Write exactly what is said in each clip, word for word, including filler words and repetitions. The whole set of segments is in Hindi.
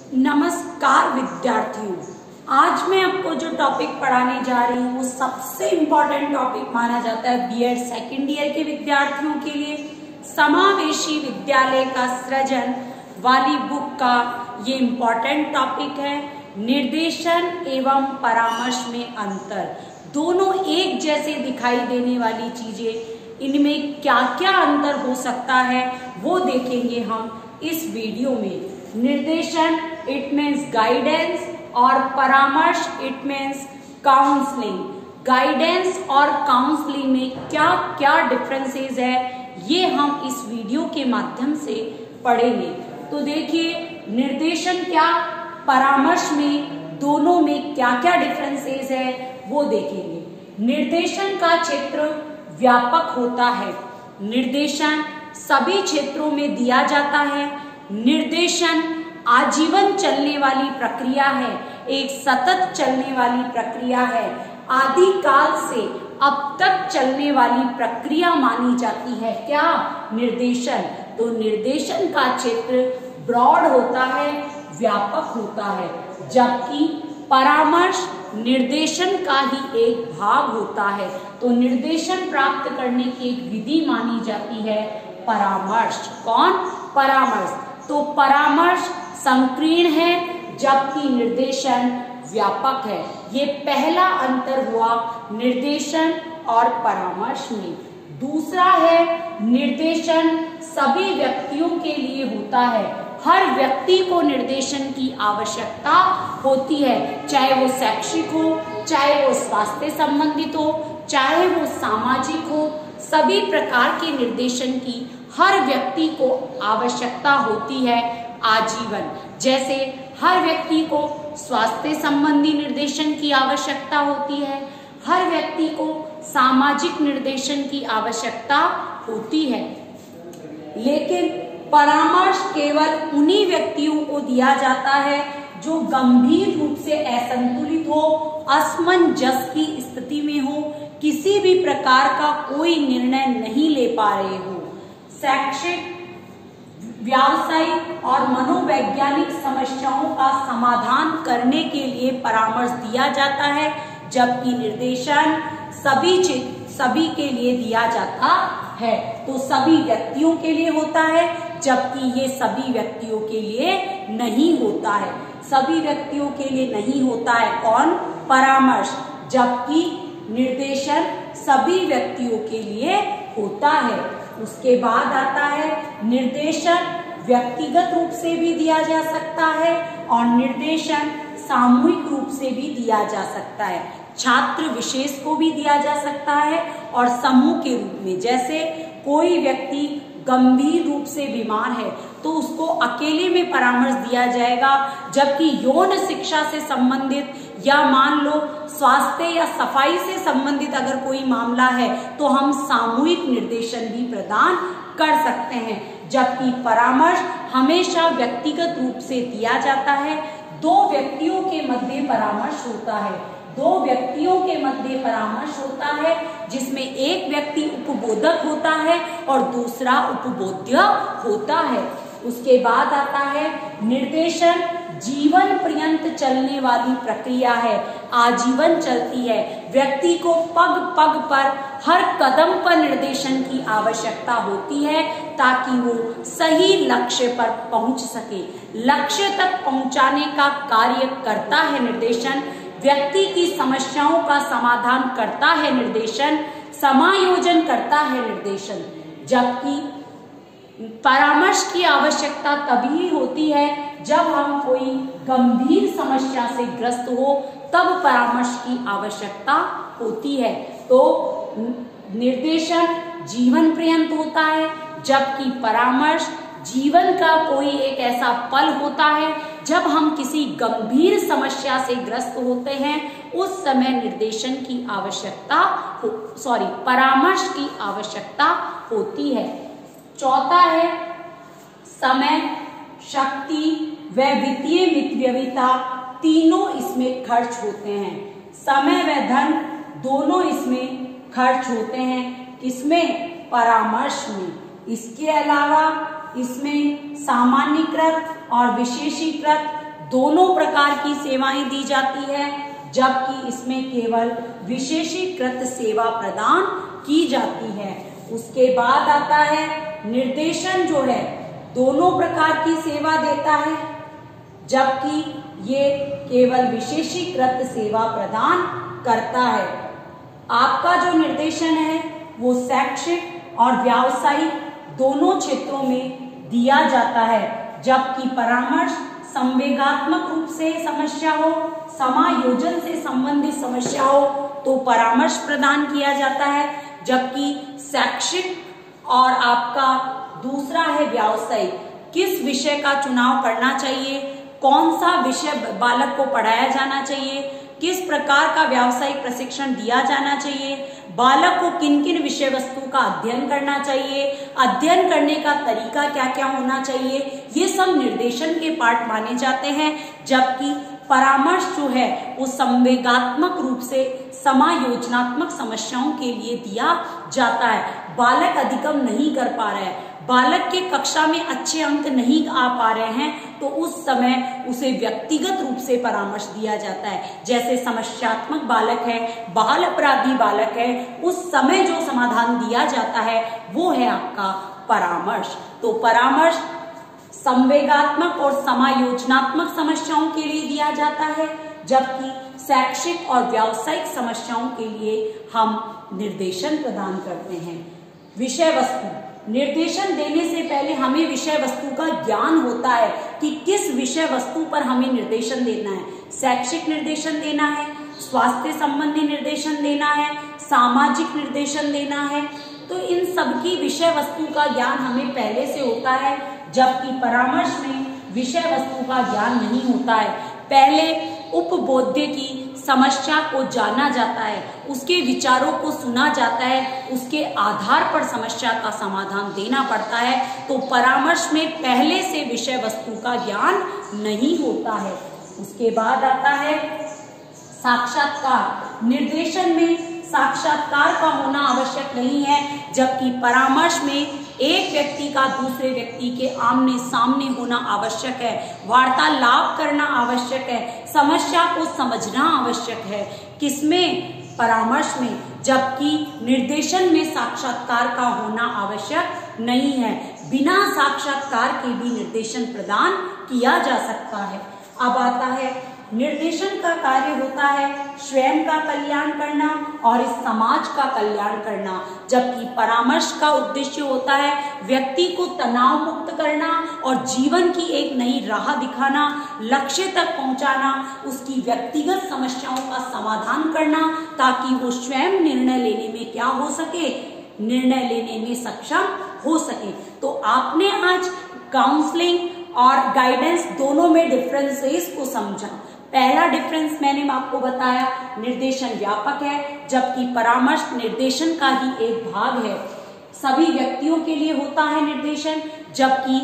नमस्कार विद्यार्थियों, आज मैं आपको जो टॉपिक पढ़ाने जा रही हूँ वो सबसे इम्पोर्टेंट टॉपिक माना जाता है बीएड सेकेंड ईयर के विद्यार्थियों के लिए। समावेशी विद्यालय का सृजन वाली बुक का ये इम्पोर्टेंट टॉपिक है। निर्देशन एवं परामर्श में अंतर, दोनों एक जैसे दिखाई देने वाली चीजें, इनमें क्या क्या अंतर हो सकता है वो देखेंगे हम इस वीडियो में। निर्देशन इट मीन्स गाइडेंस और परामर्श इट मीन्स काउंसलिंग। गाइडेंस और काउंसलिंग में क्या क्या डिफरेंसेस है ये हम इस वीडियो के माध्यम से पढ़ेंगे। तो देखिए, निर्देशन क्या, परामर्श में, दोनों में क्या क्या डिफरेंसेस है वो देखेंगे। निर्देशन का क्षेत्र व्यापक होता है। निर्देशन सभी क्षेत्रों में दिया जाता है। निर्देशन आजीवन चलने वाली प्रक्रिया है, एक सतत चलने वाली प्रक्रिया है, आदिकाल से अब तक चलने वाली प्रक्रिया मानी जाती है। क्या? निर्देशन। तो निर्देशन का क्षेत्र ब्रॉड होता है, व्यापक होता है, जबकि परामर्श निर्देशन का ही एक भाग होता है। तो निर्देशन प्राप्त करने की एक विधि मानी जाती है परामर्श। कौन? परामर्श। तो परामर्श संकीर्ण है जबकि निर्देशन व्यापक है। ये पहला अंतर हुआ निर्देशन और परामर्श में। दूसरा है, निर्देशन सभी व्यक्तियों के लिए होता है। हर व्यक्ति को निर्देशन की आवश्यकता होती है, चाहे वो शैक्षिक हो, चाहे वो स्वास्थ्य संबंधित हो, चाहे वो सामाजिक हो। सभी प्रकार के निर्देशन की हर व्यक्ति को आवश्यकता होती है आजीवन। जैसे हर व्यक्ति को स्वास्थ्य संबंधी निर्देशन की आवश्यकता होती है, हर व्यक्ति को सामाजिक निर्देशन की आवश्यकता होती है। लेकिन परामर्श केवल उन्हीं व्यक्तियों को दिया जाता है जो गंभीर रूप से असंतुलित हो, असमंजस की स्थिति में हो, किसी भी प्रकार का कोई निर्णय नहीं ले पा रहे हो, शैक्षिक, व्यावसायिक और मनोवैज्ञानिक समस्याओं का समाधान करने के लिए परामर्श दिया जाता है, जबकि निर्देशन सभी सभी के लिए दिया जाता है। तो सभी व्यक्तियों के लिए होता है, जबकि ये सभी व्यक्तियों के लिए नहीं होता है। सभी व्यक्तियों के लिए नहीं होता है कौन? परामर्श, जबकि निर्देशन सभी व्यक्तियों के लिए होता है। उसके बाद आता है निर्देशन व्यक्तिगत रूप से भी दिया जा सकता है और निर्देशन सामूहिक रूप से भी दिया जा सकता है। छात्र विशेष को भी दिया जा सकता है और समूह के रूप में। जैसे कोई व्यक्ति गंभीर रूप से बीमार है तो उसको अकेले में परामर्श दिया जाएगा, जबकि यौन शिक्षा से संबंधित या मान लो स्वास्थ्य या सफाई से संबंधित अगर कोई मामला है तो हम सामूहिक निर्देशन भी प्रदान कर सकते हैं। जबकि परामर्श हमेशा व्यक्तिगत रूप से दिया जाता है। दो व्यक्तियों के मध्य परामर्श होता है, दो व्यक्तियों के मध्य परामर्श होता है, जिसमें एक व्यक्ति उपबोधक होता है और दूसरा उपबोध्य होता है। उसके बाद आता है निर्देशन जीवन पर्यंत चलने वाली प्रक्रिया है, आजीवन चलती है। व्यक्ति को पग पग पर, हर कदम पर निर्देशन की आवश्यकता होती है ताकि वो सही लक्ष्य पर पहुंच सके। लक्ष्य तक पहुंचाने का कार्य करता है निर्देशन। व्यक्ति की समस्याओं का समाधान करता है निर्देशन, समायोजन करता है निर्देशन। जबकि परामर्श की आवश्यकता तभी होती है जब हम कोई गंभीर समस्या से ग्रस्त हो, तब परामर्श की आवश्यकता होती है। तो निर्देशन जीवन पर्यंत होता है, जबकि परामर्श जीवन का कोई एक ऐसा पल होता है जब हम किसी गंभीर समस्या से ग्रस्त होते हैं, उस समय निर्देशन की आवश्यकता हो सॉरी परामर्श की आवश्यकता होती है। चौथा है समय, शक्ति व वित्तीय व्ययिता, तीनों इसमें खर्च होते हैं। समय व धन दोनों इसमें खर्च होते हैं। किसमें? परामर्श में। इसके अलावा इसमें सामान्यीकृत और विशेषीकृत दोनों प्रकार की सेवाएं दी जाती है, जबकि इसमें केवल विशेषीकृत सेवा प्रदान की जाती है। उसके बाद आता है निर्देशन, जो है दोनों प्रकार की सेवा देता है, जबकि ये केवल विशेषीकृत सेवा प्रदान करता है। आपका जो निर्देशन है वो शैक्षिक और व्यावसायिक दोनों क्षेत्रों में दिया जाता है, जबकि परामर्श संवेगात्मक रूप से समस्या हो, समायोजन से संबंधित समस्या हो तो परामर्श प्रदान किया जाता है, जबकि शैक्षिक और आपका दूसरा है व्यावसायिक, किस विषय का चुनाव करना चाहिए, कौन सा विषय बालक को पढ़ाया जाना चाहिए, किस प्रकार का व्यावसायिक प्रशिक्षण दिया जाना चाहिए, बालक को किन किन विषय वस्तु का अध्ययन करना चाहिए, अध्ययन करने का तरीका क्या क्या होना चाहिए, ये सब निर्देशन के पार्ट माने जाते हैं। जबकि परामर्श जो है वो संवेगात्मक रूप से समायोजनात्मक समस्याओं के लिए दिया जाता है। बालक अधिगम नहीं कर पा रहा है, बालक के कक्षा में अच्छे अंक नहीं आ पा रहे हैं, तो उस समय उसे व्यक्तिगत रूप से परामर्श दिया जाता है। जैसे समस्यात्मक बालक है, बाल अपराधी बालक है, उस समय जो समाधान दिया जाता है वो है आपका परामर्श। तो परामर्श संवेगात्मक और समायोजनात्मक समस्याओं के लिए दिया जाता है, जबकि शैक्षिक और व्यावसायिक समस्याओं के लिए हम निर्देशन प्रदान करते हैं। विषय वस्तु, निर्देशन देने से पहले हमें विषय वस्तु का ज्ञान होता है कि किस विषय वस्तु पर हमें निर्देशन देना है। शैक्षिक निर्देशन देना है, स्वास्थ्य संबंधी निर्देशन देना है, सामाजिक निर्देशन देना है, तो इन सबकी विषय वस्तु का ज्ञान हमें पहले से होता है, जबकि परामर्श में विषय वस्तु का ज्ञान नहीं होता है। पहले उपबोध्य की समस्या को जाना जाता है, उसके विचारों को सुना जाता है, उसके आधार पर समस्या का समाधान देना पड़ता है। तो परामर्श में पहले से विषय वस्तु का ज्ञान नहीं होता है। उसके बाद आता है साक्षात्कार। निर्देशन में साक्षात्कार का होना आवश्यक नहीं है, जबकि परामर्श में एक व्यक्ति का दूसरे व्यक्ति के आमने सामने होना आवश्यक है, वार्तालाप करना आवश्यक है, समस्या को समझना आवश्यक है। किसमें? परामर्श में, जबकि निर्देशन में साक्षात्कार का होना आवश्यक नहीं है। बिना साक्षात्कार के भी निर्देशन प्रदान किया जा सकता है। अब आता है निर्देशन का कार्य होता है स्वयं का कल्याण करना और इस समाज का कल्याण करना, जबकि परामर्श का उद्देश्य होता है व्यक्ति को तनाव मुक्त करना और जीवन की एक नई राह दिखाना, लक्ष्य तक पहुंचाना, उसकी व्यक्तिगत समस्याओं का समाधान करना, ताकि वो स्वयं निर्णय लेने में क्या हो सके, निर्णय लेने में सक्षम हो सके। तो आपने आज काउंसलिंग और गाइडेंस दोनों में डिफरेंसेस को समझा। पहला डिफरेंस मैंने आपको बताया, निर्देशन व्यापक है, जबकि परामर्श निर्देशन का ही एक भाग है। सभी व्यक्तियों के लिए होता है निर्देशन, जबकि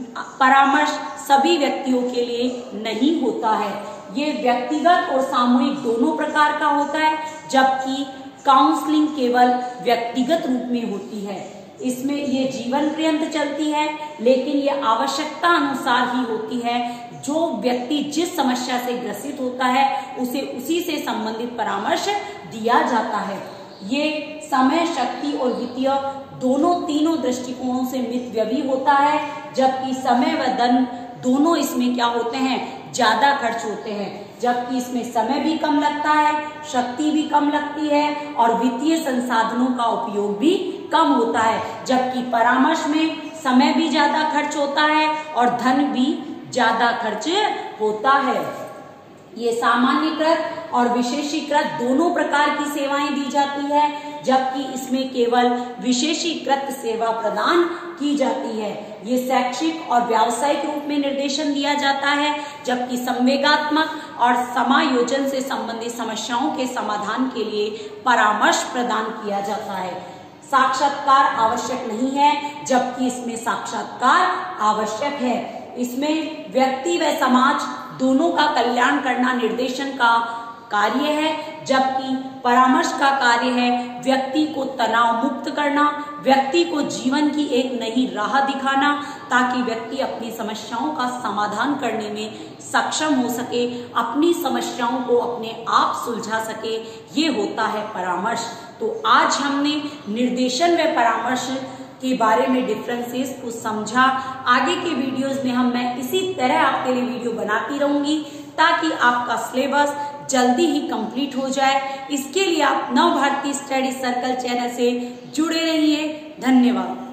परामर्श सभी व्यक्तियों के लिए नहीं होता है। ये व्यक्तिगत और सामूहिक दोनों प्रकार का होता है, जबकि काउंसलिंग केवल व्यक्तिगत रूप में होती है। इसमें ये जीवन पर्यंत चलती है, लेकिन ये आवश्यकता अनुसार ही होती है। जो व्यक्ति जिस समस्या से ग्रसित होता है उसे उसी से संबंधित परामर्श दिया जाता है। ये समय, शक्ति और वित्तीय दोनों तीनों दृष्टिकोणों से मितव्ययी होता है, जबकि समय व धन दोनों इसमें क्या होते हैं, ज्यादा खर्च होते हैं। जबकि इसमें समय भी कम लगता है, शक्ति भी कम लगती है और वित्तीय संसाधनों का उपयोग भी कम होता है। जबकि परामर्श में समय भी ज्यादा खर्च होता है और धन भी ज्यादा खर्च होता है। ये सामान्यकृत और विशेषीकृत दोनों प्रकार की सेवाएं दी जाती है, जबकि इसमें केवल विशेषीकृत सेवा प्रदान की जाती है। ये शैक्षिक और व्यावसायिक रूप में निर्देशन दिया जाता है, जबकि संवेगात्मक और समायोजन से संबंधित समस्याओं के समाधान के लिए परामर्श प्रदान किया जाता है। साक्षात्कार आवश्यक नहीं है, जबकि इसमें साक्षात्कार आवश्यक है। इसमें व्यक्ति व समाज दोनों का कल्याण करना निर्देशन का कार्य है, जबकि परामर्श का कार्य है व्यक्ति को तनाव मुक्त करना, व्यक्ति को जीवन की एक नई राह दिखाना, ताकि व्यक्ति अपनी समस्याओं का समाधान करने में सक्षम हो सके, अपनी समस्याओं को अपने आप सुलझा सके। ये होता है परामर्श। तो आज हमने निर्देशन व परामर्श के बारे में डिफरेंसेस को समझा। आगे के वीडियोस में हम मैं इसी तरह आपके लिए वीडियो बनाती रहूंगी ताकि आपका सिलेबस जल्दी ही कंप्लीट हो जाए। इसके लिए आप नव भारती स्टडी सर्कल चैनल से जुड़े रहिए। धन्यवाद।